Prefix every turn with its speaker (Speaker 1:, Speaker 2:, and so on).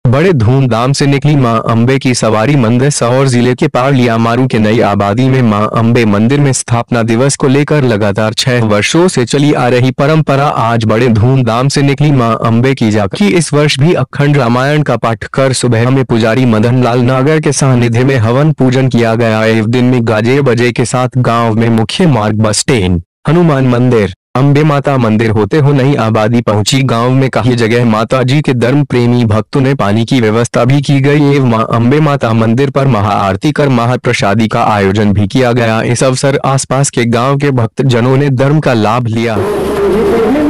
Speaker 1: बड़े धूमधाम से निकली मां अंबे की सवारी। मंदसौर जिले के पालियामारू के नई आबादी में मां अंबे मंदिर में स्थापना दिवस को लेकर लगातार 6 वर्षों से चली आ रही परंपरा आज बड़े धूमधाम से निकली। मां अंबे की झांकी इस वर्ष भी अखंड रामायण का पाठ कर सुबह में पुजारी मदन लाल नागर के सानिध्य में हवन पूजन किया गया। एक दिन में गाजे बजे के साथ गाँव में मुख्य मार्ग, बस स्टैंड, हनुमान मंदिर, अंबे माता मंदिर होते हो नई आबादी पहुंची। गांव में कई जगह माता जी के धर्म प्रेमी भक्तों ने पानी की व्यवस्था भी की गई एवं मां अंबे माता मंदिर पर महाआरती कर महाप्रसादी का आयोजन भी किया गया। इस अवसर आसपास के गांव के भक्तजनों ने धर्म का लाभ लिया।